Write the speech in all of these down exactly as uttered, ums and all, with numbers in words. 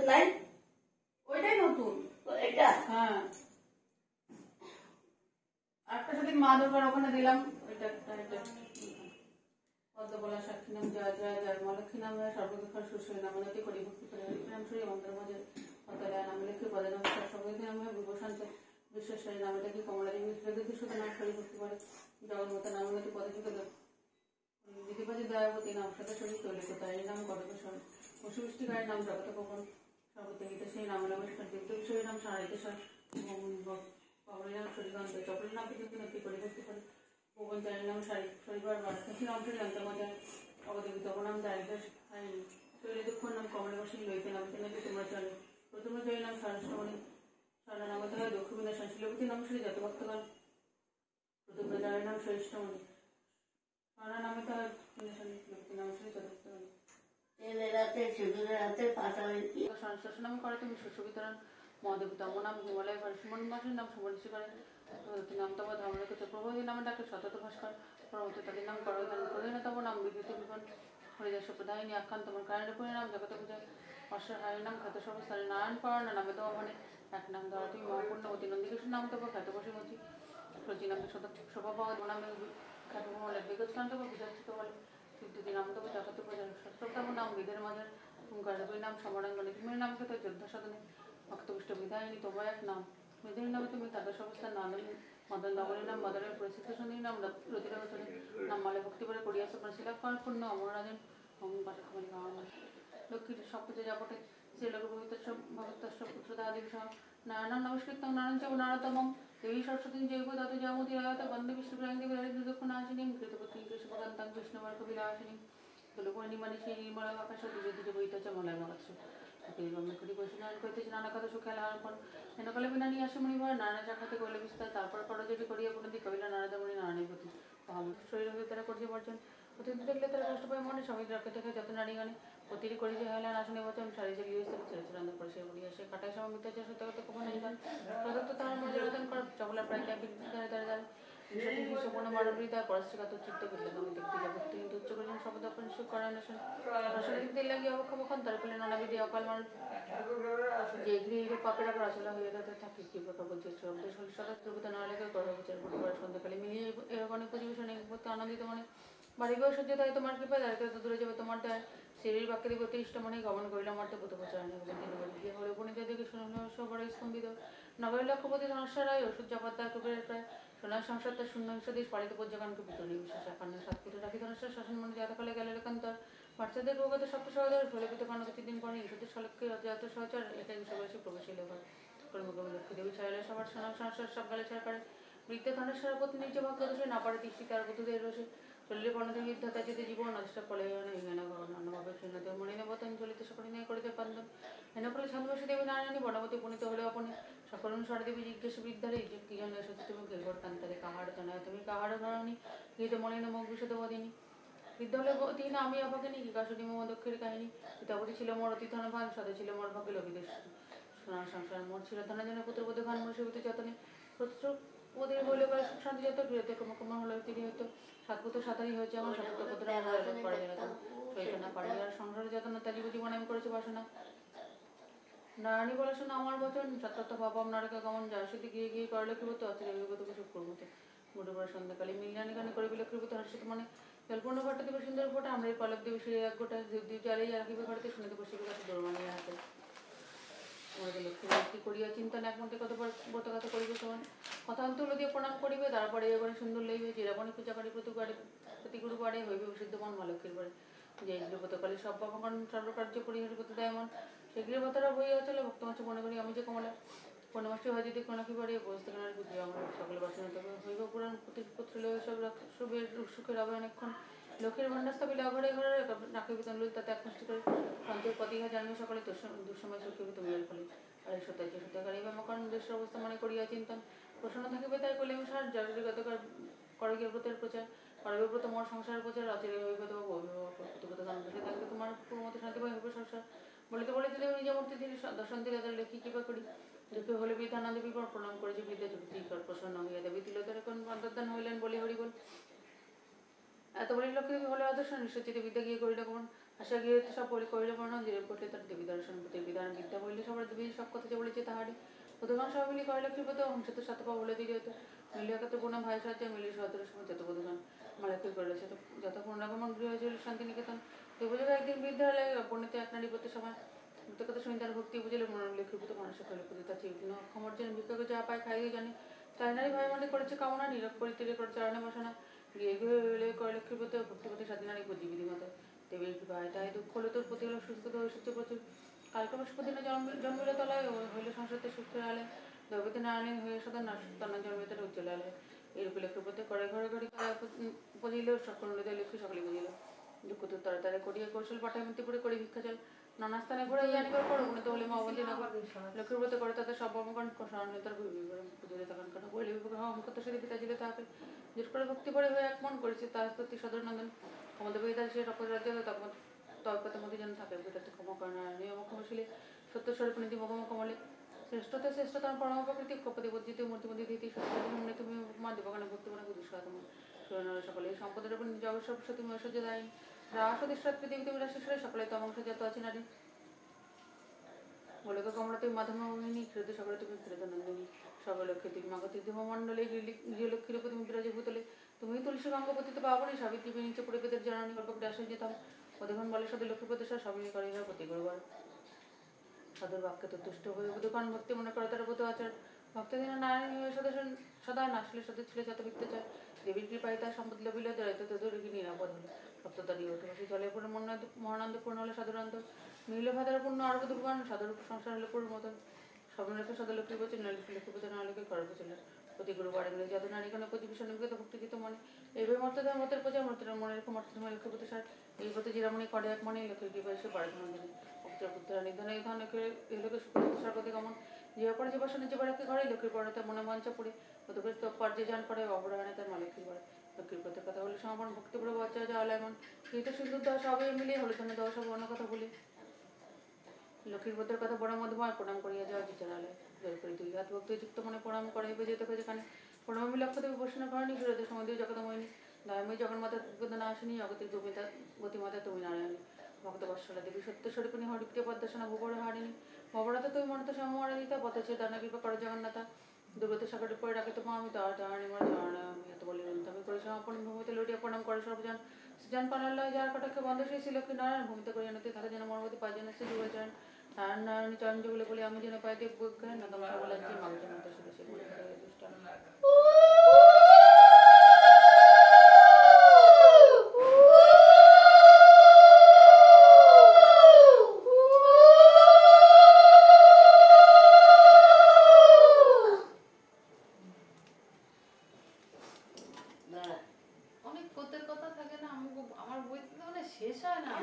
নাই ওইটাই নতুন এটা হ্যাঁ একটা সেদিন মা দুর্গার ওখানে দিলাম ওইটা এটা পদ্মবলা সাক্ষী নাম জয় জয় জয় মলক্ষী নাম সর্বদুঃখার সুশ্রী নাম উন্নতি করি ভক্তি করে নাম শ্রী মন্ত্র মাঝে পতলায় নাম লেখে পদে নাম সর্বদী নাম বিভূষান্ত বিশ্বেশ্বরী নাম লেখি কমলা দেবী বিদ্যুৎ শুধু নাম করি ভক্তি করে জগন্মাতা নাম উন্নতি পদে যুগ দিদিবাজি দয়াবতী নাম সাথে শরীর তৈলিকতা এই নাম গর্বেশ্বর পশুবৃষ্টিকারী নাম জগত কখন সর্বত্যাগিত সেই নাম নমস্কার দীপ্ত বিষয়ী নাম সারিতেশ্বর পবনী নাম শরীকান্ত চক্রের নাম কিন্তু নতি করি ভক্তি করে পবন চারী নাম শারী শরীবার বারাণসী নাম শ্রী লন্তমজা অবদেবিত নাম দারিদ্র হারিণী শৈলী দুঃখ নাম কমলবাসী লইতে নামতে নাকি তোমরা চলে প্রথম জয়ী নাম সরস্বমণি সরলা নামত হয় দক্ষ বিনাশ শিলবতী নাম শ্রী যতভক্তগণ প্রথম জয়ের নাম শ্রেষ্ঠমণি সরলা নামে হয় শিলবতী নাম শ্রী যতভক্তগণ তেলের রাতে সিঁদুরের রাতে পাশাপাশি সংশ্লেষ নাম করে তুমি শস্য বিতরণ মহাদেবী তম নাম হিমালয় করে সুমনবাসীর নাম সুমনীষী করে নাম তব ধর্মরেখ প্রভৃতি নামে ডাকে শতত ভাস্কর পরবর্তী তাদের নাম করদান প্রধানতম নাম বিদ্যুৎ বিপন হরিদাস প্রধানী আখ্যান তোমার কারণের পরিণাম জগত পূজা অশ্বহারী নাম খ্যাত সর্বস্থানে নারায়ণ পরায়ণ নামে তব মানে এক নাম ধরা তুমি মহাপূর্ণ অতি নন্দিকেশ্বর নাম তব খ্যাত বসীমতি প্রচি নামে শত শোভা পাওয়া নামে খ্যাত বলে বিগত স্থান তব বিজাচিত বলে বিদ্যুতি নাম তব জগত প্রজা সত্যম নাম বিদের মাঝের গর্ভী নাম সমরাঙ্গনে তুমি নাম খ্যাত যোদ্ধা সাধনে ভক্তপুষ্ট বিধায়িনী তোমার এক নাম বিধায়ী নামে তুমি তাদের অবস্থান নাম মদন দমনের নাম মদনের পরিস্থিতি সন্ধি নাম রতিরাগতনের নাম মালে ভক্তি করে করিয়াছ প্রশিলাভ কর পূর্ণ অমররাজেন অমন পাঠা খামারি গাওয়া লক্ষ্মীর সবকিছু যাপটে শ্রীলঘু ভবিতস্ব ভগতস্ব পুত্রদাদি সহ নারায়ণ নমস্কৃতং নারায়ণ চ নারতমম দেবী সরস্বতী জৈব দত জামতি রায়ত বন্দে বিষ্ণুপ্রাঙ্গি বিহারিত দুঃখ নাশিনীম কৃতপতি কৃষ্ণপদান্তাং কৃষ্ণমার্গ বিলাসিনীম তুলপূর্ণিমানি শ্রী নির্মলা আকাশ দুজে দুজে বইত চ মলয় মগৎস করি বৈষ্ণব করিতেছে নানা কথা সুখে আলাপন হেনকালে বিনা নিয়ে আসে মণিভর নানা চাখাতে কইলে বিস্তার তারপর করজটি করিয়া পুনদি কহিলা নারদমণি নারায়ণী প্রতি শরীর হয়ে তারা করছে বর্জন অতিথি দেখলে তারা কষ্ট পায় মনে সবাই রাখতে থাকে যত নারীগণে প্রতিটি করি যে হেলা আসনে বচন সারি যে গিয়ে ছেড়ে ছেড়ে করে সে বলিয়া সে কাটায় সমিত যে সত্যগত কখন নিদান প্রদত্ত তাহার মধ্যে রোদন কর চকলা প্রায় দাঁড়ে দাঁড়ে দাঁড়ে বিষয়টি বিশ্বপূর্ণ মানবহৃদয় পরশ্রীগত চিত্ত করলে আমি দেখতে যাব কিন্তু উচ্চ করিলেন শব্দ আপন সুখ করায় নশন রসনে দিতে লাগিয়ে অবক্ষমক্ষণ তার করলেন নানাবিধি অকাল মানুষ যে গৃহে পাপের আবার আসলা হইয়া তাদের থাকে কি প্রকার বলছে শব্দ সদা ত্রিভুত না লেগে গর্ভবিচার পরিবার সন্ধ্যাকালে মিলিয়ে এরকম অনেক পরিবেশনে করতে আনন্দিত মনে বাড়িবেও সহ্য তাই তোমার কৃপায় দাঁড়িয়ে তো দূরে যাবে তোমার দেয় শরীর বাক্যে দিবতে ইষ্ট মনে গমন করিল আমার তো প্রত বছর গিয়ে হলে উপনীত দেখে শুনল সবার স্তম্ভিত নগরের লক্ষ্যপতি ধনস্বর রায় ওষুধ জপাত্তার কুবের প্রায় সোনার সংসার তার শূন্য হিংস দেশ পালিত পর্যকানকে ভিতর নির্বিশেষ একান্ন সাত কুটে রাখি ধনস্বর শাসন মনে যাতকালে গেলে একান্তর বাচ্চাদের প্রগত সপ্ত সহদর ফলিত কারণ কিছুদিন পরে ইংসদের সলক্ষে যত সহচর এটাই বিশ্ববাসী প্রবেশী লেখক কর্মকর্মী লক্ষ্মী দেবী ছাড়লে সবার সোনার সংসার সব গালে ছাড় পারে বৃদ্ধ ধনেশ্বরের প্রতি নিজ ভাগ্য দোষে না পারে তৃষ্টি তার বধূদের রোষে চলিলে পর্ণদেবী বিদ্যাতা যদি জীবন নষ্ট ফলে হিঙ্গনা ভগবান অন্নভাবে শূন্যদেব মনে নেবতন চলিত সকলে নিয়ে করিতে পান্দন হেন ফলে ছন্দবাসী দেবী নারায়ণী বনবতী পুনিত হলে আপনি সকল সরদেবী জিজ্ঞেস বৃদ্ধারে কি জন এসেছে তুমি গেলবর কান্তারে কাহার জানায় তুমি কাহার ধরণী গীত মনে নম বিশদ বদিনী বৃদ্ধ হলে তিন আমি অভাগে নি কাশুনি মোহ দক্ষের কাহিনী পিতাপতি ছিল মোর অতি ধনভান সদা ছিল মোর ভাগ্যে লবিদেশ সোনার সংসার মোর ছিল ধনজনে পুত্রবোধ ভান মোর সেবিত যতনে প্রত্যুক ওদের বলে সুখ শান্তি যত গৃহতে কমকমন হলো তিনি হয়তো সাতপুত্র সাঁতারি হয়েছে আমার সাতপুত্র পুত্র আমার পড়ে গেল সৈকনা পাড়ি আর সংসারে যতন তালি জীবন আমি করেছি বাসনা নারায়ণী বলে শোনা আমার বচন সত্যার্থ ভাবম নারকে গমন যার সাথে গিয়ে গিয়ে করলে কৃপত অচিরে বিগতকে সুখ করবতে মোটবার সন্ধ্যাকালে মিলিয়ানি গানে করে বিলে কৃপত হর্ষিত মানে জলপূর্ণ ঘটে দেবে সুন্দর ফোটা আমরা এই পলক দেবী শ্রী এক গোটা জীব দ্বীপ জ্বালিয়ে রাখিবে ঘরতে শুনিতে বসিবে কাছে দৌড়মানিয়ে হাতে আমাদের লক্ষ্মী ভক্তি করিয়া চিন্তন একমতে কতবার ব্রতকথা করিবে সমান কথা অন্তর দিয়ে প্রণাম করিবে তারপরে এগণে সুন্দর লইবে চিরাবণী পূজা করি প্রতিবারে প্রতিগুরু বাড়ে হইবে সিদ্ধমান মা লক্ষ্মীর বাড়ি যে গৃহপতকালে সব ভগবান সর্বকার্য পরিহার করতে দেয় এমন সেই গৃহপতরা বইয়া চলে ভক্তমাছে মনে করি আমি যে কমলা পূর্ণমাসী হয় যদি কোনাকি বাড়ি বসতে কেনার বুঝি আমার সকলে বাসনা তবে হইব পুরাণ পুত্র লইবে সব শুভের সুখের হবে অনেকক্ষণ লক্ষ্মীর ভান্ডার স্থাপিলে অঘরে ঘরে রাখিবে তনলুল তাতে একমাষ্টি করে অন্তর প্রতিহা জানিবে সকলে দুঃসময় সুখিবে তুমি ফলে আর সত্য যে সত্যাকারী বা মকরণ দেশের অবস্থা মনে করিয়া চিন্তন প্রসন্ন থাকিবে তাই কলে আমি সার জগৎগতকার করগীয় ব্রতের প্রচার করবে ব্রত মোর সংসারের প্রচার অচিরে হইবে তো প্রতিগত দান বসে থাকবে তোমার মতো শান্তি পাই হইবে সংসার বলিতে বলিতে দেবে নিজ মূর্তি তিনি দর্শন দিলে তাদের লেখি কৃপা করি দুঃখে হলে বিধানা দেবী প্রণাম করেছে বিদ্যা যুক্তি প্রসন্ন হইয়া দেবী তিলতার এখন অন্তর্দান হইলেন বলি হরি বল এত বলি লক্ষ্মী হলে আদর্শ নিশ্চিত বিদ্যা গিয়ে করিল কমন আশা গিয়ে সব বলি করিল বর্ণ যে পটে তার দেবী দর্শন দেবী দান বিদ্যা বললে সবার দেবী সব কথা যে বলেছে তাহারে প্রথমাং সবাই মিলি করিল কৃপত হংসত সাতপা বলে দিয়ে যেত মিলিয়া কত গুণ ভাই সাহায্যে মিলি সতেরো সময় যত প্রধান মালাকি করল সে যত পূর্ণাগমন গৃহ হয়েছিল শান্তিনিকেতন দেবযোগে একদিন বিদ্যালয়ে পণ্ডিত এক নারী পড়তে সময় মৃত কথা শুনি তার ভক্তি বুঝলে মনোলেখীভূত মানুষের কলে পুজো তার চিহ্ন ক্ষমর্জন ভিক্ষকে যা পায় খাইয়ে জানে তাই নারী ভাই মনে করেছে কামনা নীরব পরিতীরে করে চারণে বসানা গিয়ে গিয়ে করে লক্ষ্মীপত ভক্তিপতি স্বাধীন নারী বুঝি বিধিমতো দেবীর কৃপায় তাই দুঃখ হলো তোর প্রতি হলো সুস্থ এসেছে প্রচুর কালকে বৃহস্পতিনে জন্ম জন্মিল তলায় হইলে সংসারতে সুস্থ আলে দ্রৌপদী নারায়ণী হয়ে সদা তন্না জন্মে তার উজ্জ্বল আলে এইরূপে লক্ষ্মীপতি করে ঘরে ঘরে বুঝিল সকল হৃদয় লক্ষ্মী সকলে বুঝিল দুঃখ তো তাড়াতাড়ি করিয়া কৌশল পাঠায় মন্ত্রীপুরে করে ভিক্ষা চল নানা স্থানে ঘুরে জানিবার পর উন্নত হলে মা অবধি নগর লক্ষ্মীর ব্রত করে তাদের সব অমকণ স্মরণীয় তার পুজোরে তখন কেন বলি অমকত সেদিন পিতা ছিল তাহাকে জোর করে ভক্তি পড়ে হয়ে এক মন করেছে তার স্তুতি সদর নন্দন আমাদের বই তার সে রকম রাজ্য তখন তর্কতের মধ্যে যেন থাকে পিতাতে ক্ষমা করে না নিয়ম ক্ষমশীলে সত্য স্বরূপ নীতি মগম কমলে শ্রেষ্ঠতা শ্রেষ্ঠতম পরম প্রকৃতি কপতি বজ্জিত মূর্তিমন্দির ধীতি সত্যি তুমি মা দেবগানে ভক্তি মনে বুঝিস তোমার সুরেন্দ্র সকলে এই সম্পদের উপর জগৎ সরস্বতী ঐশ্বর্য দায়ী রাস অধিষ্ঠাত পৃথিবীতে বিরাশেশ্বরে সকলে তমংস যত আছে নারী গোলক কমলা তুমি মাধবমোহিনী ক্ষীরত সকলে তুমি ক্ষীরত নন্দিনী সর্বলক্ষ্মী তুমি মাগতি দেবমণ্ডলে গৃহলক্ষ্মীর উপর তুমি বিরাজে ভূতলে তুমি তুলসী গঙ্গপতিতে পাবনি সাবিত্রী নিচে পড়ে পেতের জননী গল্প গ্রাসে যেতাম অধগণ বলে সদে লক্ষ্মী প্রতিষ্ঠা সবই করে প্রতি গুরুবার সদর বাক্যে তো তুষ্ট হয়ে বুধগণ ভক্তি মনে করে তার বুধ আচার ভক্তদিন নারায়ণ হয়ে সদা সদা নাচলে সদা ছিল যত বিকতে চায় দেবীর কৃপায় তার সম্পদ লবিল দায়িত্ব তোদের নিরাপদ হলো সপ্ততারি ওঠে বসে জলের পরে মহানন্দ পূর্ণ হলে সাধারণত নীল ভাদার পূর্ণ অর্ঘ দুর্গান সাধারণ সংসার হলে পুর মতন স্বপ্নরেখে সদা লক্ষ্মী বচন লক্ষ্মী বচন আলোকে করব চলে প্রতি গুরুবার মিলে যত নারীগণ প্রতি ভীষণ নিগত ভক্তিগীত মনে এইভাবে মর্তধার মতের পূজা মর্তের মনে রেখে মর্তধর্ম লক্ষ্মীপতি সার এই প্রতি জিরামণি করে এক মনে লক্ষ্মীর কৃপায় সে পারে মন্দিরে ভক্তের পুত্রা নিধন এই ধন এই লোকে সুখী সর্বতি গমন যে পরে যে বসে নিজে বাড়াকে ঘরে লক্ষ্মীর পরে তার মনে মঞ্চ পড়ে প্রতিবেশ পর্যায়ে যান করে অবরাহানে তার মালিকীর বাড়ে লক্ষ্মীর প্রতি কথা বলে সমাপন ভক্তিপুর বাচ্চা যাওয়া এমন কিন্তু সিন্ধুর দশ সবাই মিলিয়ে হলো ধনে দশ সব অন্য কথা বলি লক্ষ্মীর ব্রতের কথা বড় মধ্যময় প্রণাম করিয়া যাওয়া বিচারালয় জয় করি দুই হাত ভক্তিযুক্ত মনে প্রণাম করাইবে যেতে যেখানে প্রণামী লক্ষ্য দেবী বসনা ঘরণী ফিরতে সময় জগতময়নী দয়াময়ী জগন্মাতা বেদনা আসেনি জগতের গোপিতা গতিমাতা তুমি নারায়ণী ভক্ত বৎসলা দেবী সত্য স্বরূপিণী হরিপ্রিয় পদ্মাসনা ভূপর হারিণী ভবনাথ তুমি মনত সমরাদিতা পথে দানা কৃপা করো জগন্নাথা দুর্গত সাগরের পরে রাখে তোমার আমি তার জানি মনে জানা আমি এত বলি আমি করে সমাপন ভূমিতে লুটিয়া প্রণাম করে সর্বজন সৃজন পানাল্লাহ যার কটাক্ষে বন্ধ সেই ছিল লক্ষ্মী নারায়ণ ভূমিতে করে জানাতে থাকে যেন মর্মতি পাঁচ জন এসে যুগে যান নারায়ণ নারায়ণ চরণ যুগলে বলি আমি যেন পাই দেব বৈজ্ঞান না তোমার সবাই লাগছে মানুষের মতো শুধু সে বলে অনেক পদের কথা থাকে না আমার বইতে মানে শেষ হয় না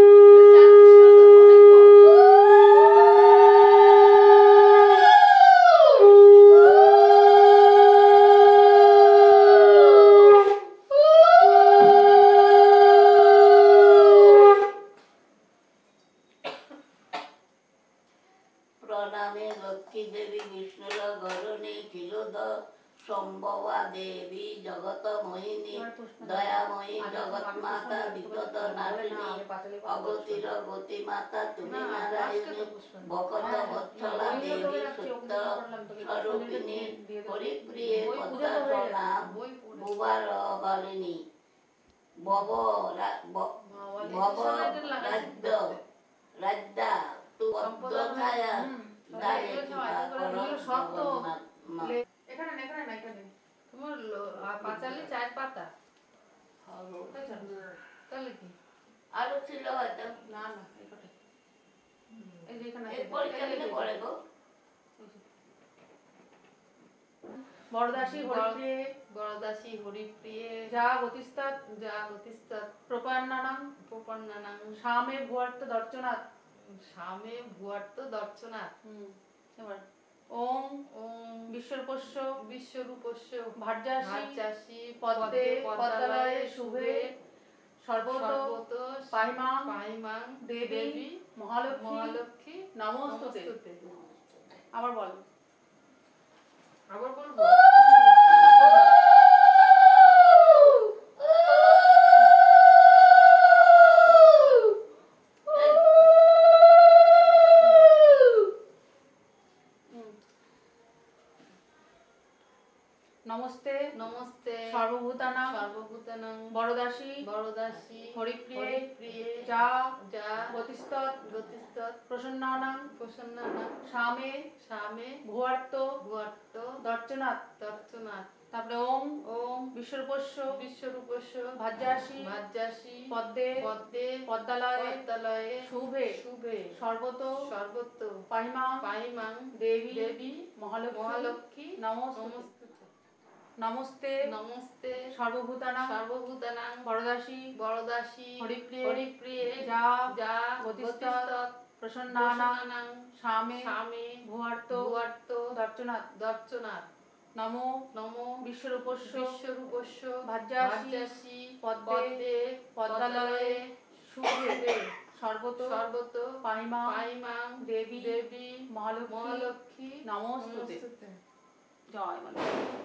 প্রণামে লক্ষ্মী দেবী বিষ্ণুর গরণী খিলুদ সম্ভবা দেবী জগত মোহিনী দয়াময়ী জগৎ মাতা বিগত নারিণী অগতির গতি মাতা তুমি নারায়ণী ভকত বৎসলা দেবী সত্য স্বরূপিণী হরিপ্রিয়ে পদ্মাসনা ভুবার বালিনী ভব ভব রাজ্য রাজ্যা তু অদ্বছায়া দায়ে শব্দ এখানে এখানে না এখানে তোমার পাঁচালি চার পাতা তাহলে কি আরো ছিল হয়তো না না এই যে এখানে এই পরীক্ষা দিলে পড়ে গো বড়দাসী হরিপ্রিয়ে বড়দাসী হরিপ্রিয়ে যা গতিস্তাৎ যা গতিস্তাৎ প্রপন্নানাং প্রপন্নানাং সামে ভুয়ার্ত দর্শনাৎ সামে ভুয়ার্ত দর্শনাৎ হুম এবার ওম ওম বিশ্বরূপস্য বিশ্বরূপস্য ভার্যাসী ভার্যাসী পদ্মে পদ্মালয়ে শুভে সর্বত পাহিমাং পাহিমাং দেবী মহালক্ষ্মী মহালক্ষ্মী নমস্তুতে আবার বল আবার বলবো ভূতানাং বড়দাসী বরদাসী হরিপ্রিয়ে হরিপ্রিয়ে যা যা গতিস্তৎ গতিস্তৎ প্রসন্নানাং প্রসন্নানাং সামে সামে ভুয়ার্ত ভুয়ার্ত দর্চনাথ। দর্শনাথ। তারপরে ওম ওম বিশ্বরূপস্য বিশ্বরূপস্য ভাজ্যাসী ভাজ্যাসী পদ্মে পদ্মে পদ্মালয়ে পদ্মালয়ে শুভে শুভে সর্বত সর্বত্র পাহিমাং পাহিমাং দেবী দেবী মহালক্ষ্মী মহালক্ষ্মী নমস্তুতে। নমস্তুতে নমস্তে নমস্তে সর্বভূতানাং সর্বভূতানাং বরদাসী বরদাসী হরিপ্রিয়ে হরিপ্রিয়ে যা যা গতিস্তৎ গতিস্তৎ প্রসন্নানাং প্রসন্নানাং সামে সামে ভুয়ার্ত ভুয়ার্ত দর্চনাথ। দর্শনাথ। নমো নমো বিশ্বরূপস্য বিশ্বরূপস্য ভাজ্যাসী ভাজ্যাসী পদ্মে পদ্মে পদ্মালয়ে শুভে শুভে সর্বত সর্বত পাহিমাং পাহিমাং দেবী দেবী মহালক্ষ্মী মহালক্ষ্মী নমস্তুতে। নমস্তুতে। জয় মা।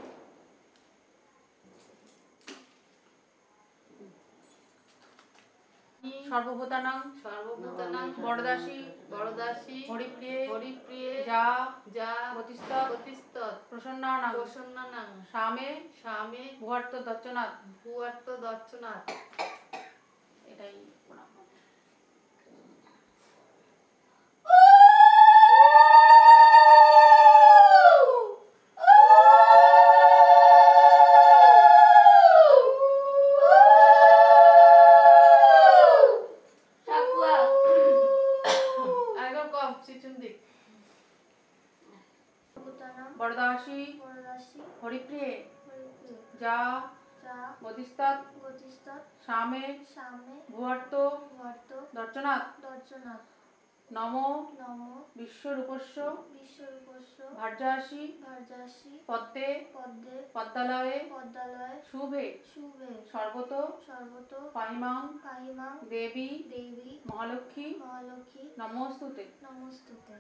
সর্বভূতানাং সর্বভূতানাং বরদাসী বরদাসী হরিপ্রিয়ে হরিপ্রিয়ে যা যা গতিস্তৎ গতিস্তৎ প্রসন্নানাং প্রসন্নানাং সামে সামে ভুয়ার্ত দর্চনাথ। ভুয়ার্ত দর্শনাথ। এটাই প্রণাম। ঠাকুয়া আরেকবার কম সিচুন দিক। ভূতানাং বরদাসী বরদাসী হরিপ্রিয়ে হরিপ্রিয়ে যা যা গতিস্তৎ গতিস্তৎ সামে সামে ভুয়ার্ত ভর্ত দর্চনাথ। দর্শনাথ। নমো নম বিশ্বরূপস্য বিশ্বরূপস্য ভার্যাসী ভার্যাসী পদ্মে পদ্মে পদ্মালয়ে পদ্মালয়ে শুভে শুভে সর্বত সর্বত পাহিমাং পাহিমাং দেবী দেবী মহালক্ষ্মী মহালক্ষ্মী নমস্তুতে। নমস্তুতে।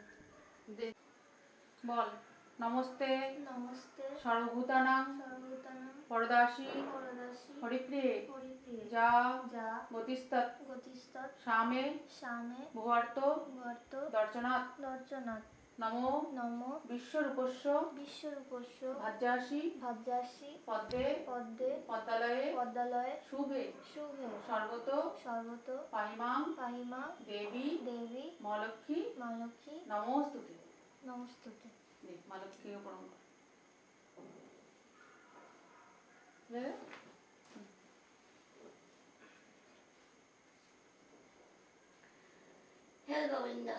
বল নমস্তে নমস্তে সর্বভূতানাং সর্বভূতানাং বরদাসী বরদাসী হরিপ্রিয়ে হরিপ্রিয়ে যা যা গতিস্তৎ গতিস্তৎ সামে সামে ভুয়ার্ত ভর্ত দর্চনাথ। দর্শনাথ। নমো নম বিশ্বরূপস্য বিশ্বরূপস্য ভাজ্যাসী ভাজ্যাসী পদ্মে পদ্মে পদ্মালয়ে পদ্মালয়ে শুভে শুভে সর্বত সর্বত পাহিমাং পাহিমা দেবী দেবী মহালক্ষ্মী মহালক্ষ্মী নমস্তুতে। নমস্তুতে। মা লক্ষ্মীকে প্রণাম কর। হে গোবিন্দ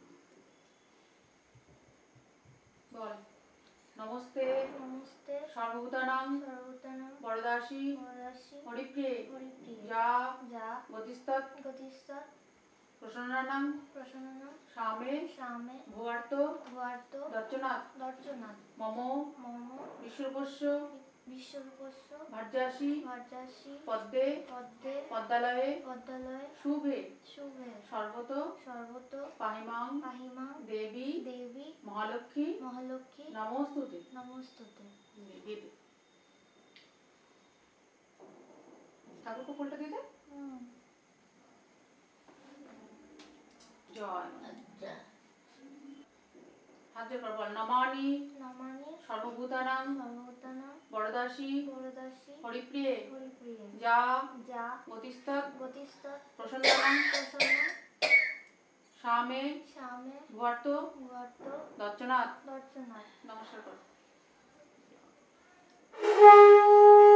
বল নমস্তে নমস্তে সর্বভূতানাং সর্বভূতানাং বরদাসী বরদাসী হরিপ্রিয়ে হরিপ্রিয়ে যা যা গতিস্তৎ গতিস্তৎ প্রসন্নানাং প্রসন্নানাং সামে সামে ভুয়ার্ত ভুয়ার্ত দর্চনাথ। দর্শনাথ। মম মম বিশ্বরূপস্য বিশ্বরূপস্য ভার্যাসী ভার্যাসী পদ্মে পদ্মে পদ্মালয়ে পদ্মালয়ে শুভে শুভে সর্বত সর্বত পাহিমাং পাহিমা দেবী দেবী মহালক্ষ্মী মহালক্ষ্মী নমস্তুতে। নমস্তুতে। ঠাকুরকে ফুলটা দিয়ে দে। হুম। জয় মা। আচ্ছা হাত জোর কর বল নমানি নমামি সর্বভূতানাং সর্বভূতানাং বরদাসী বরদাসী হরিপ্রিয়ে হরিপ্রিয়ে যা যা গতিস্তৎ গতিস্তৎ প্রসন্নানাং প্রসন্ন সামে সামে ভুয়ার্ত ভুয়ার্ত দর্চনাথ। দর্শনাথ। নমস্কার কর।